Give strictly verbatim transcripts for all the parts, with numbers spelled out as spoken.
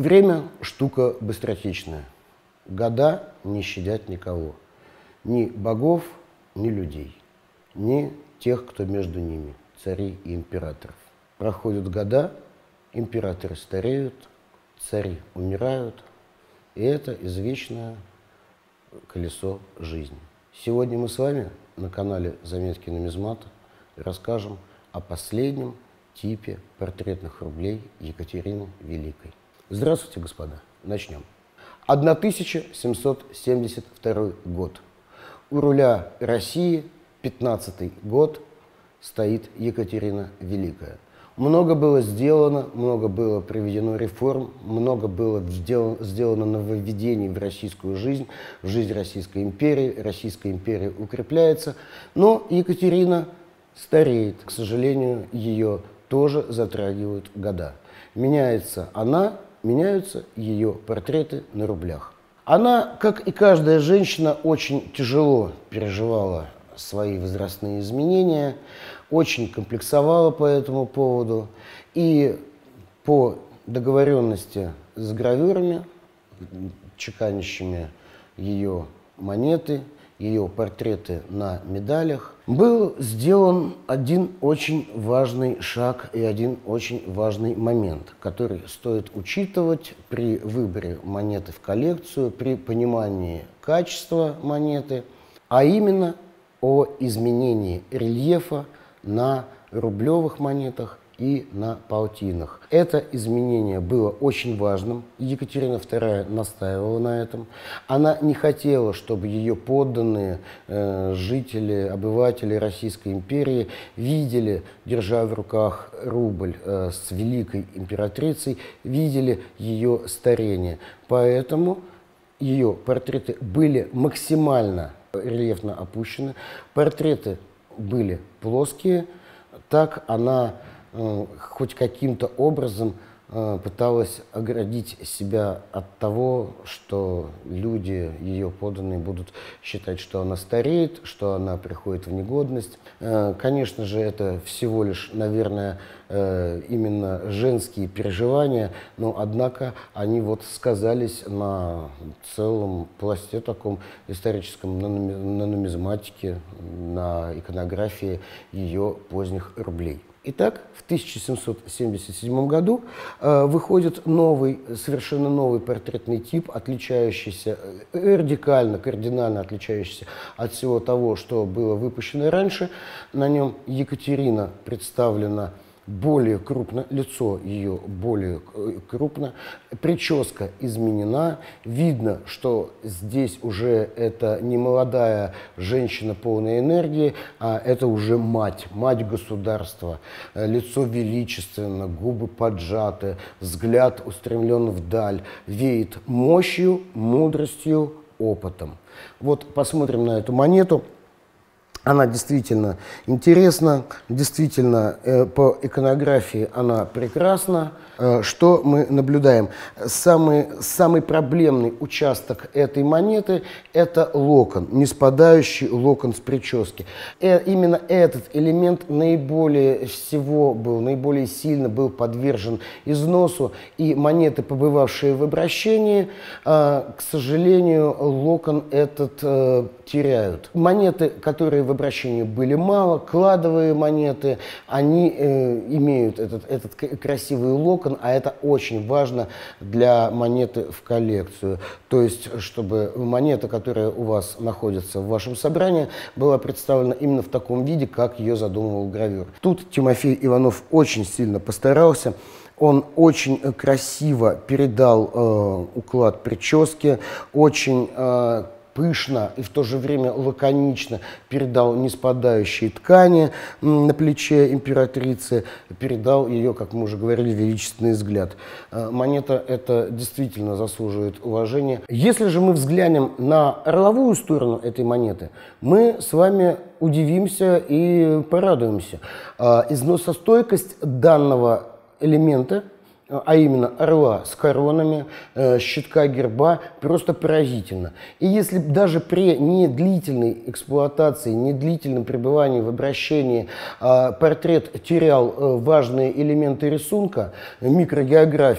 Время – штука быстротечная. Года не щадят никого. Ни богов, ни людей. Ни тех, кто между ними, царей и императоров. Проходят года, императоры стареют, цари умирают. И это извечное колесо жизни. Сегодня мы с вами на канале «Заметки нумизмата» расскажем о последнем типе портретных рублей Екатерины Великой. Здравствуйте, господа. Начнем. тысяча семьсот семьдесят второй год. У руля России, пятнадцатый год, стоит Екатерина Великая. Много было сделано, много было проведено реформ, много было сделано, сделано нововведений в российскую жизнь, в жизнь Российской империи. Российская империя укрепляется, но Екатерина стареет. К сожалению, ее тоже затрагивают года. Меняется она, меняются ее портреты на рублях. Она, как и каждая женщина, очень тяжело переживала свои возрастные изменения, очень комплексовала по этому поводу. И по договоренности с гравюрами, чеканящими ее монеты, ее портреты на медалях, был сделан один очень важный шаг и один очень важный момент, который стоит учитывать при выборе монеты в коллекцию, при понимании качества монеты, а именно о изменении рельефа на рублевых монетах и на полтинах. Это изменение было очень важным. Екатерина вторая настаивала на этом. Она не хотела, чтобы ее подданные, э, жители, обыватели Российской империи видели, держа в руках рубль э, с великой императрицей, видели ее старение. Поэтому ее портреты были максимально рельефно опущены. Портреты были плоские. Так она хоть каким-то образом э, пыталась оградить себя от того, что люди, ее подданные, будут считать, что она стареет, что она приходит в негодность. Э, конечно же, это всего лишь, наверное, э, именно женские переживания, но, однако, они вот сказались на целом пласте таком историческом, на, на нумизматике, на иконографии ее поздних рублей. Итак, в тысяча семьсот семьдесят седьмом году э, выходит новый, совершенно новый портретный тип, отличающийся, э, радикально, кардинально отличающийся от всего того, что было выпущено раньше. На нем Екатерина представлена более крупно, лицо ее более крупно, прическа изменена, видно, что здесь уже это не молодая женщина полной энергии, а это уже мать, мать государства, лицо величественно, губы поджаты, взгляд устремлен вдаль, веет мощью, мудростью, опытом. Вот посмотрим на эту монету. Она действительно интересна, действительно э, по иконографии она прекрасна. Э, что мы наблюдаем? Самый, самый проблемный участок этой монеты – это локон, не спадающий локон с прически. Э, именно этот элемент наиболее всего был, наиболее сильно был подвержен износу, и монеты, побывавшие в обращении, э, к сожалению, локон этот э, теряют. Монеты, которые в обращении были мало, кладовые монеты, они э, имеют этот, этот красивый локон, а это очень важно для монеты в коллекцию. То есть, чтобы монета, которая у вас находится в вашем собрании, была представлена именно в таком виде, как ее задумывал гравюр. Тут Тимофей Иванов очень сильно постарался. Он очень красиво передал э, уклад прически, очень э, пышно и в то же время лаконично передал неспадающие ткани на плече императрицы, передал ее, как мы уже говорили, величественный взгляд. Монета эта действительно заслуживает уважения. Если же мы взглянем на орловую сторону этой монеты, мы с вами удивимся и порадуемся. Износостойкость данного элемента, а именно орла с коронами, э, щитка герба, просто поразительно. И если даже при недлительной эксплуатации, недлительном пребывании в обращении э, портрет терял э, важные элементы рисунка, микрогеографию,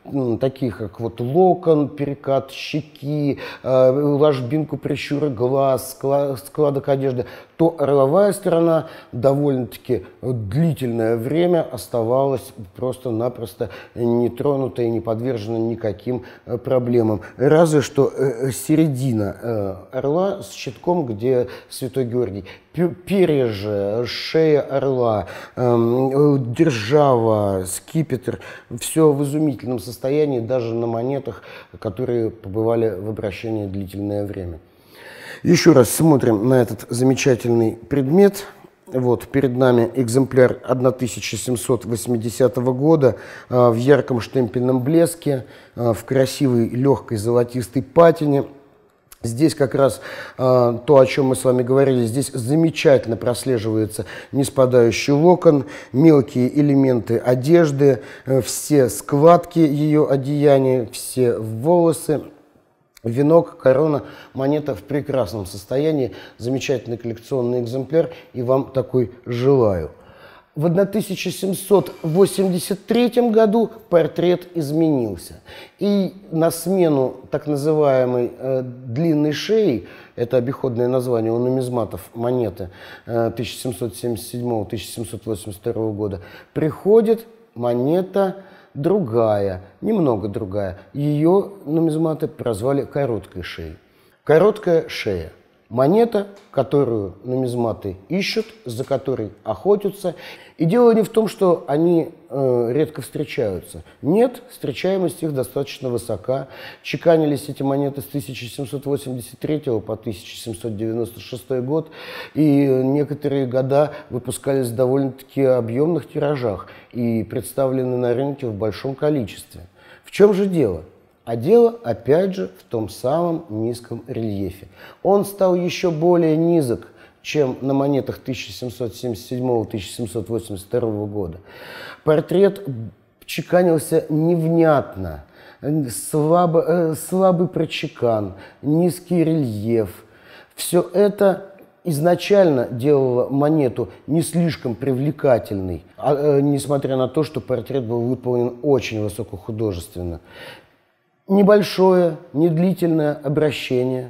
такие как вот локон, перекат щеки, ложбинку прищура глаз, складок одежды, то орловая сторона довольно-таки длительное время оставалась просто-напросто нетронутой, не подвержена никаким проблемам. Разве что середина орла с щитком, где Святой Георгий. Перья же, шея орла, держава, скипетр, все в изумительном состоянии, даже на монетах, которые побывали в обращении длительное время. Еще раз смотрим на этот замечательный предмет. Вот перед нами экземпляр тысяча семьсот восьмидесятого года в ярком штемпельном блеске, в красивой легкой золотистой патине. Здесь как раз э, то, о чем мы с вами говорили, здесь замечательно прослеживается неспадающий локон, мелкие элементы одежды, э, все складки ее одеяния, все волосы, венок, корона, монета в прекрасном состоянии, замечательный коллекционный экземпляр, и вам такой желаю. В тысяча семьсот восемьдесят третьем году портрет изменился. И на смену так называемой э, длинной шеи, это обиходное название у нумизматов монеты э, тысяча семьсот семьдесят седьмого — тысяча семьсот восемьдесят второго года, приходит монета другая, немного другая. Ее нумизматы прозвали короткой шеей. Короткая шея. Монета, которую нумизматы ищут, за которой охотятся. И дело не в том, что они э, редко встречаются. Нет, встречаемость их достаточно высока. Чеканились эти монеты с тысяча семьсот восемьдесят третьего по тысяча семьсот девяносто шестой год. И некоторые года выпускались в довольно-таки объемных тиражах и представлены на рынке в большом количестве. В чем же дело? А дело, опять же, в том самом низком рельефе. Он стал еще более низок, чем на монетах тысяча семьсот семьдесят седьмого — тысяча семьсот восемьдесят второго года. Портрет чеканился невнятно, слабо, э, слабый прочекан, низкий рельеф. Все это изначально делало монету не слишком привлекательной, а, э, несмотря на то, что портрет был выполнен очень высокохудожественно. Небольшое, недлительное обращение.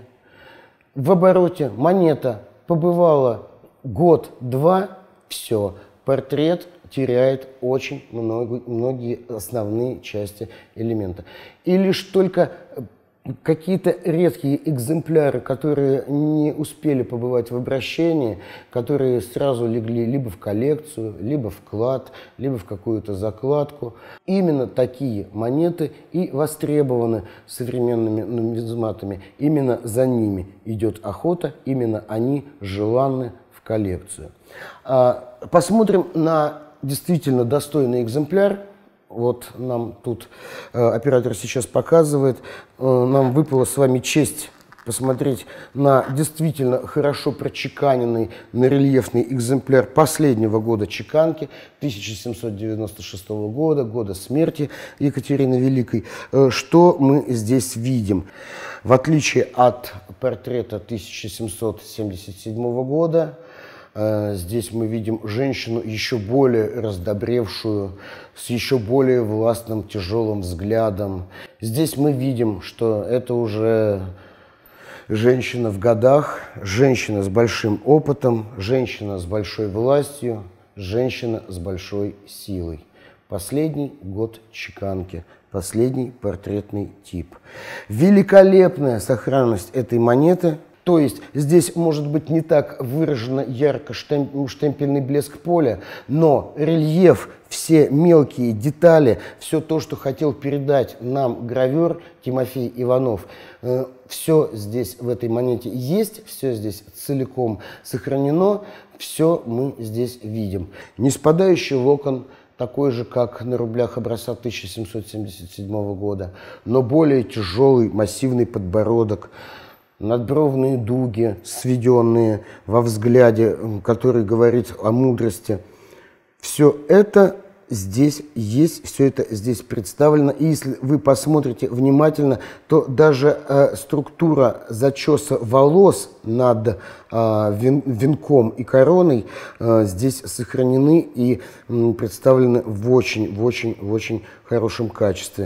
В обороте монета побывала год-два, все, портрет теряет очень много, многие основные части элемента. И лишь только какие-то редкие экземпляры, которые не успели побывать в обращении, которые сразу легли либо в коллекцию, либо в клад, либо в какую-то закладку. Именно такие монеты и востребованы современными нумизматами. Именно за ними идет охота, именно они желанны в коллекцию. Посмотрим на действительно достойный экземпляр. Вот нам тут э, оператор сейчас показывает. Э, нам выпала с вами честь посмотреть на действительно хорошо прочеканенный нарельефный экземпляр последнего года чеканки, тысяча семьсот девяносто шестого года, года смерти Екатерины Великой. Э, что мы здесь видим? В отличие от портрета тысяча семьсот семьдесят седьмого года, здесь мы видим женщину еще более раздобревшую, с еще более властным, тяжелым взглядом. Здесь мы видим, что это уже женщина в годах, женщина с большим опытом, женщина с большой властью, женщина с большой силой. Последний год чеканки, последний портретный тип. Великолепная сохранность этой монеты. То есть здесь может быть не так выраженно ярко штемп, штемпельный блеск поля, но рельеф, все мелкие детали, все то, что хотел передать нам гравер Тимофей Иванов, э, все здесь в этой монете есть, все здесь целиком сохранено, все мы здесь видим. Неспадающий локон, такой же, как на рублях образца тысяча семьсот семьдесят седьмого года, но более тяжелый, массивный подбородок, надбровные дуги, сведенные во взгляде, который говорит о мудрости. Все это здесь есть, все это здесь представлено. И если вы посмотрите внимательно, то даже э, структура зачеса волос над э, вен, венком и короной э, здесь сохранены и э, представлены в очень, в очень, в очень хорошем качестве.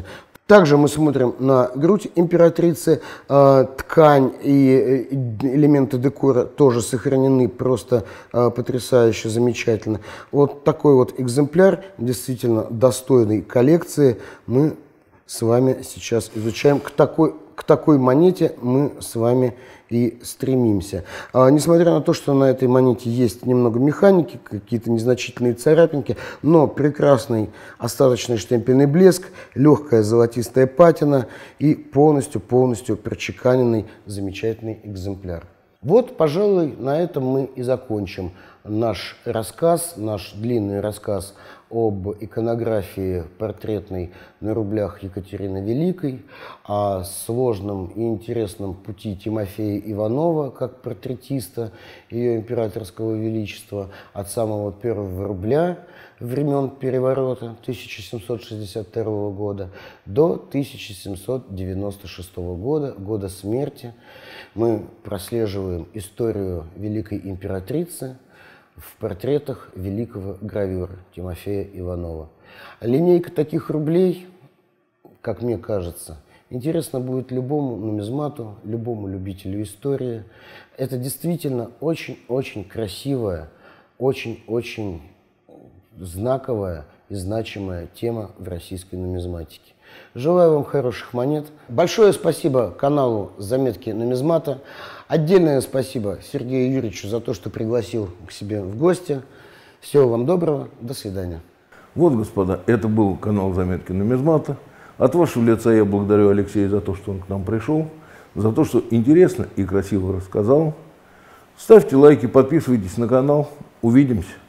Также мы смотрим на грудь императрицы, э, ткань и элементы декора тоже сохранены просто э, потрясающе, замечательно. Вот такой вот экземпляр, действительно достойной коллекции, мы с вами сейчас изучаем. К такой, к такой монете мы с вами и стремимся. А, несмотря на то, что на этой монете есть немного механики, какие-то незначительные царапинки, но прекрасный остаточный штемпельный блеск, легкая золотистая патина и полностью-полностью прочеканенный замечательный экземпляр. Вот, пожалуй, на этом мы и закончим наш рассказ, наш длинный рассказ об иконографии портретной на рублях Екатерины Великой, о сложном и интересном пути Тимофея Иванова как портретиста ее императорского величества от самого первого рубля времен переворота тысяча семьсот шестьдесят второго года до тысяча семьсот девяносто шестого года, года смерти. Мы прослеживаем историю великой императрицы в портретах великого гравюра Тимофея Иванова. Линейка таких рублей, как мне кажется, интересна будет любому нумизмату, любому любителю истории. Это действительно очень-очень красивая, очень-очень знаковая и значимая тема в российской нумизматике. Желаю вам хороших монет. Большое спасибо каналу «Заметки нумизмата». Отдельное спасибо Сергею Юрьевичу за то, что пригласил к себе в гости. Всего вам доброго. До свидания. Вот, господа, это был канал «Заметки нумизмата». От вашего лица я благодарю Алексея за то, что он к нам пришел, за то, что интересно и красиво рассказал. Ставьте лайки, подписывайтесь на канал. Увидимся.